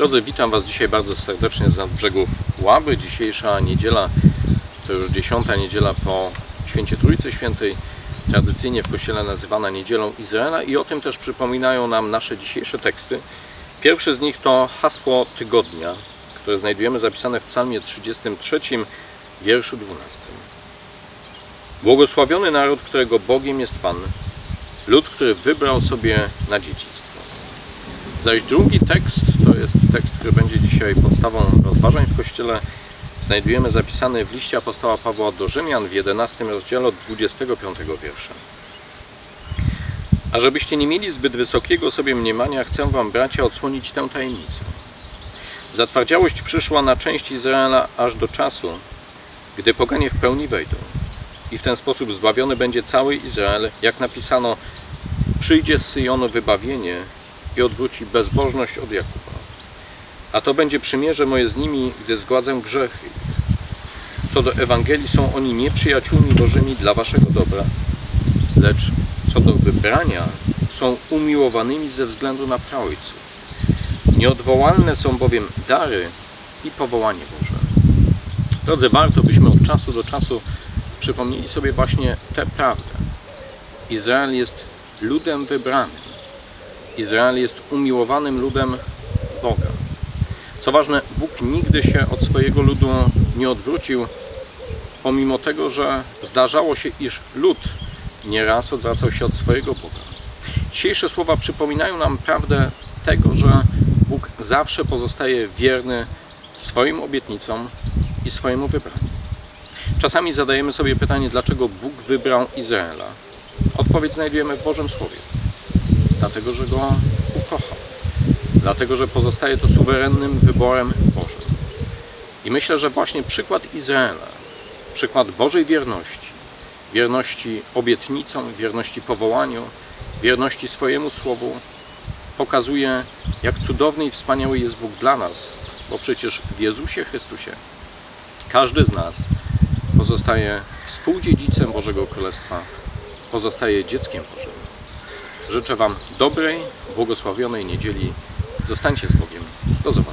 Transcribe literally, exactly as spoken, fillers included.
Drodzy, witam Was dzisiaj bardzo serdecznie z nadbrzegów Łaby. Dzisiejsza niedziela to już dziesiąta niedziela po Święcie Trójcy Świętej, tradycyjnie w Kościele nazywana Niedzielą Izraela, i o tym też przypominają nam nasze dzisiejsze teksty. Pierwszy z nich to hasło tygodnia, które znajdujemy zapisane w Psalmie trzydziestym trzecim, wierszu dwunastym. Błogosławiony naród, którego Bogiem jest Pan, lud, który wybrał sobie na dziedzictwo. Zaś drugi tekst, to jest tekst, który będzie dzisiaj podstawą rozważań w Kościele, znajdujemy zapisany w liście apostoła Pawła do Rzymian w jedenastym rozdziale od dwudziestego piątego wiersza. A żebyście nie mieli zbyt wysokiego sobie mniemania, chcę wam, bracia, odsłonić tę tajemnicę. Zatwardziałość przyszła na część Izraela aż do czasu, gdy poganie w pełni wejdą. I w ten sposób zbawiony będzie cały Izrael, jak napisano: przyjdzie z Syjonu wybawienie i odwróci bezbożność od Jakuba. A to będzie przymierze moje z nimi, gdy zgładzę grzechy. Co do Ewangelii są oni nieprzyjaciółmi Bożymi dla waszego dobra, lecz co do wybrania są umiłowanymi ze względu na praojców. Nieodwołalne są bowiem dary i powołanie Boże. Drodzy, warto byśmy od czasu do czasu przypomnieli sobie właśnie tę prawdę. Izrael jest ludem wybranym. Izrael jest umiłowanym ludem Boga. Co ważne, Bóg nigdy się od swojego ludu nie odwrócił, pomimo tego, że zdarzało się, iż lud nieraz odwracał się od swojego Boga. Dzisiejsze słowa przypominają nam prawdę tego, że Bóg zawsze pozostaje wierny swoim obietnicom i swojemu wybraniu. Czasami zadajemy sobie pytanie, dlaczego Bóg wybrał Izraela. Odpowiedź znajdujemy w Bożym Słowie. Dlatego, że go ukochał. Dlatego, że pozostaje to suwerennym wyborem Bożym. I myślę, że właśnie przykład Izraela, przykład Bożej wierności, wierności obietnicom, wierności powołaniu, wierności swojemu Słowu, pokazuje, jak cudowny i wspaniały jest Bóg dla nas, bo przecież w Jezusie Chrystusie każdy z nas pozostaje współdziedzicem Bożego Królestwa, pozostaje dzieckiem Bożym. Życzę Wam dobrej, błogosławionej niedzieli. Zostańcie z Bogiem. Do zobaczenia.